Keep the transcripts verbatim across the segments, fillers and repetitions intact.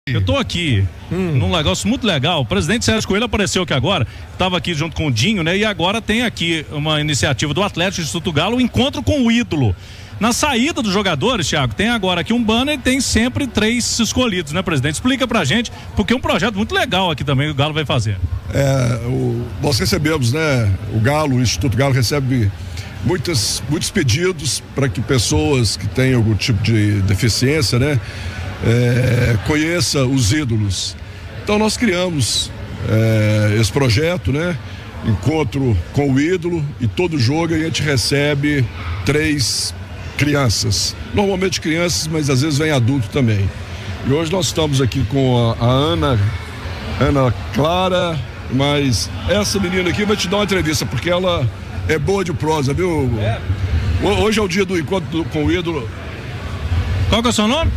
Eu tô aqui hum. num negócio muito legal. O presidente Sérgio Coelho apareceu aqui agora, estava aqui junto com o Dinho, né? E agora tem aqui uma iniciativa do Atlético Instituto Galo, o encontro com o ídolo. Na saída dos jogadores, Thiago, tem agora aqui um banner e tem sempre três escolhidos, né, presidente? Explica pra gente, porque é um projeto muito legal aqui também que o Galo vai fazer. É, o, nós recebemos, né? O Galo, o Instituto Galo recebe muitas, muitos pedidos para que pessoas que têm algum tipo de deficiência, né? É, conheça os ídolos. Então nós criamos é, esse projeto, né? Encontro com o ídolo, e todo jogo a gente recebe três crianças, normalmente crianças, mas às vezes vem adulto também. E hoje nós estamos aqui com a, a Ana Ana Clara, mas essa menina aqui vai te dar uma entrevista, porque ela é boa de prosa, viu? É. Hoje é o dia do encontro com o ídolo. Qual que é o seu nome?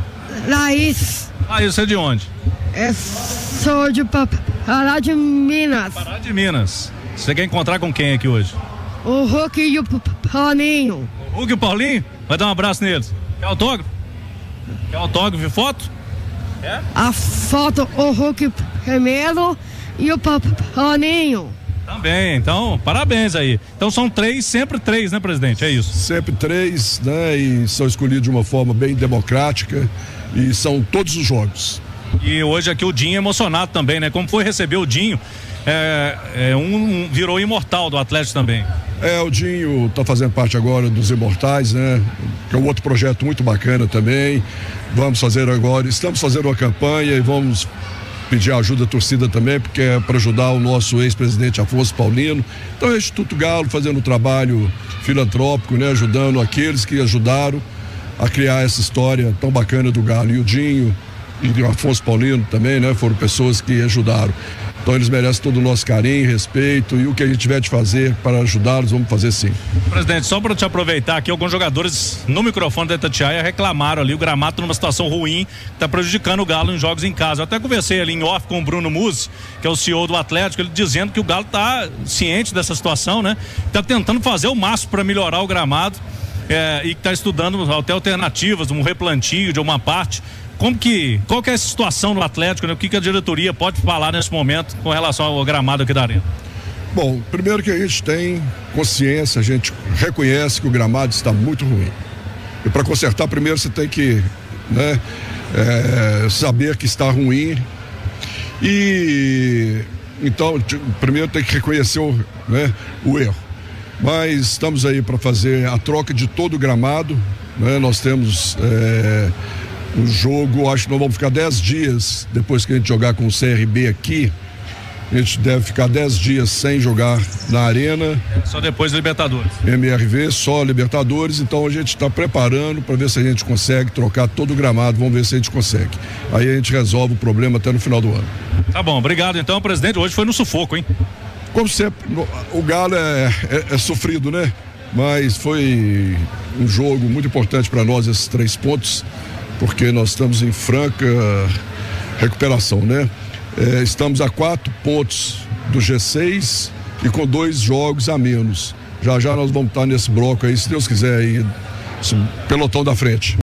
Laís. Laís, você é de onde? Eu sou de Pará de Minas. Pará de Minas. Você quer encontrar com quem aqui hoje? O Hulk e o Paulinho. O Hulk e o Paulinho? Vai dar um abraço neles. Quer autógrafo? Quer autógrafo e foto? É? A foto, o Hulk primeiro e o Paulinho. Também, então, parabéns aí. Então são três, sempre três, né, presidente? É isso. Sempre três, né? E são escolhidos de uma forma bem democrática, e são todos os jogos. E hoje aqui o Dinho emocionado também, né? Como foi receber o Dinho? É, é, um, um virou imortal do Atlético também. É, o Dinho está fazendo parte agora dos Imortais, né? Que é um outro projeto muito bacana também. Vamos fazer agora, estamos fazendo uma campanha e vamos pedir ajuda da torcida também, porque é para ajudar o nosso ex-presidente Afonso Paulino. Então é o Instituto Galo fazendo um trabalho filantrópico, né? Ajudando aqueles que ajudaram a criar essa história tão bacana do Galo. E o Dinho e o Afonso Paulino também, né? Foram pessoas que ajudaram. Então eles merecem todo o nosso carinho, respeito, e o que a gente tiver de fazer para ajudá-los, vamos fazer sim. Presidente, só para te aproveitar aqui, alguns jogadores no microfone da Itatiaia reclamaram ali, o gramado numa situação ruim, está prejudicando o Galo em jogos em casa. Eu até conversei ali em off com o Bruno Musi, que é o C E O do Atlético, ele dizendo que o Galo está ciente dessa situação, né? Está tentando fazer o máximo para melhorar o gramado, é, e está estudando até alternativas, um replantio de uma parte. Como que, qual que é essa situação no Atlético, né? O que, que a diretoria pode falar nesse momento com relação ao gramado aqui da arena? Bom, primeiro que a gente tem consciência, a gente reconhece que o gramado está muito ruim. E para consertar, primeiro você tem que, né, é, saber que está ruim. E então, primeiro tem que reconhecer o, né, o erro. Mas estamos aí para fazer a troca de todo o gramado, né? Nós temos é, um jogo, acho que nós vamos ficar dez dias depois que a gente jogar com o C R B aqui. A gente deve ficar dez dias sem jogar na arena. Só depois Libertadores. M R V, só Libertadores. Então a gente está preparando para ver se a gente consegue trocar todo o gramado. Vamos ver se a gente consegue. Aí a gente resolve o problema até no final do ano. Tá bom, obrigado então, presidente. Hoje foi no sufoco, hein? Como sempre, o Galo é, é, é sofrido, né? Mas foi um jogo muito importante para nós, esses três pontos, porque nós estamos em franca recuperação, né? É, estamos a quatro pontos do G seis e com dois jogos a menos. Já já nós vamos estar nesse bloco aí, se Deus quiser, aí, esse pelotão da frente.